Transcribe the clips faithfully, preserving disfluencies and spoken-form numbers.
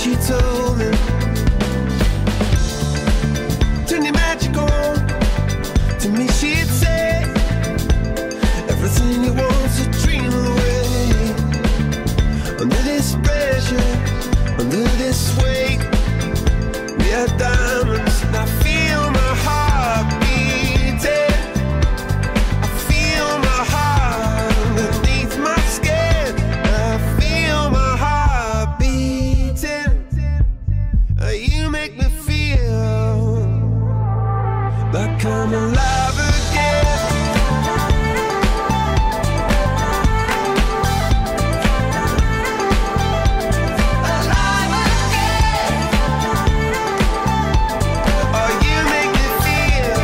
she told him, turn your magic on. To me she'd say, everything you want's a dream away. Under this pressure, under this weight, we are diamonds. And I feel my heart beating. I feel my heart underneath my skin. I feel my heart beating. Uh, You make me feel like I'm alive again. Alive again. Oh, you make me feel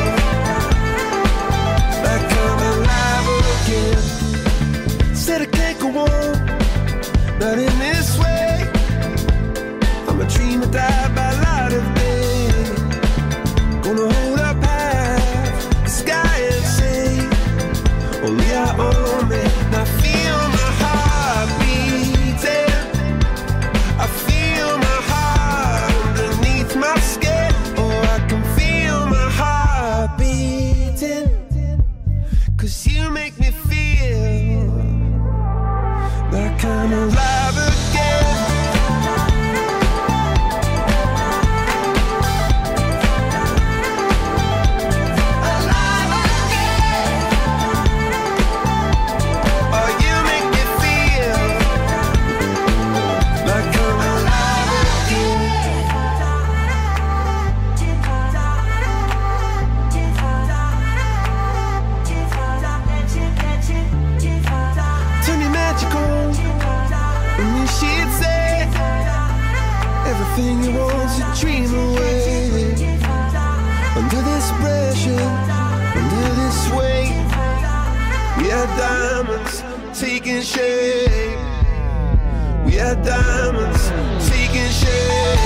like I'm alive again. Said I can't go on, not in this way. I'm a dreamer, die by light of day. Gonna hold up half the sky and say, only I own it. And I feel my heart beating. I feel my heart underneath my skin. Oh, I can feel my heart beating. Cause you make me feel like I'm alive again. Alive again. Oh, you make me feel like I'm alive again. Turn your magic on. And then she'd say, everything you want's a dream away. Under this pressure, under this weight, we are diamonds taking shape. We are diamonds taking shape.